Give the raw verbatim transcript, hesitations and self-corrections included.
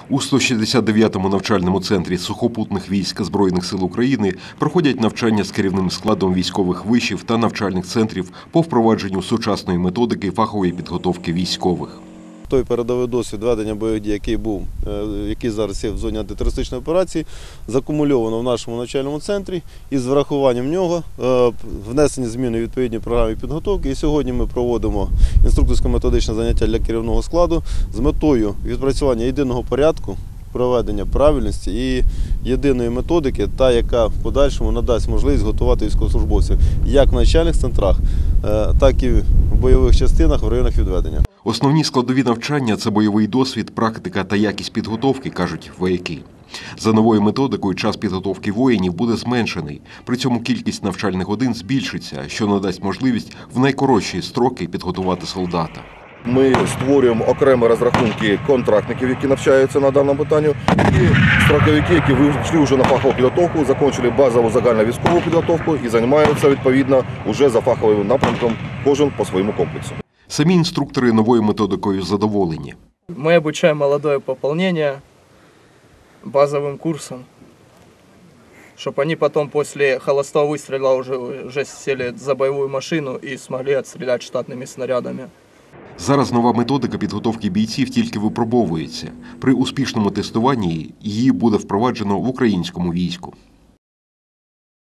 У сто шістдесят дев'ятому навчальному центрі сухопутних військ Збройних сил України проходять навчання з керівним складом військових вишів та навчальних центрів по впровадженню сучасної методики фахової підготовки військових. Той передовий досвід ведення бойових дій, який був, який зараз є в зоні антитерористичної операції, закумульовано в нашому навчальному центрі і з врахуванням нього внесені зміни у відповідні програми підготовки. І сьогодні ми проводимо інструкторсько-методичне заняття для керівного складу з метою відпрацювання єдиного порядку, проведення правильності і єдиної методики, та яка в подальшому надасть можливість готувати військовослужбовців як в навчальних центрах, так і в бойових частинах в районах відведення. Основні складові навчання – це бойовий досвід, практика та якість підготовки, кажуть вояки. За новою методикою час підготовки воїнів буде зменшений. При цьому кількість навчальних годин збільшиться, що надасть можливість в найкоротші строки підготувати солдата. Ми створюємо окремі розрахунки контрактників, які навчаються на даному питанні, і строковики, які вийшли вже на фахову підготовку, закінчили базову загальну військову підготовку і займаються відповідно вже за фаховим напрямком, кожен по своєму комплексу. Самі інструктори новою методикою задоволені. Мы обучаем молодое пополнение базовым курсом, чтобы они потом после холостого выстрела уже, уже сели за боевую машину и смогли отстрелять штатными снарядами. Зараз нова методика підготовки бійців тільки випробовується. При успішному тестуванні її буде впроваджено в українському війську.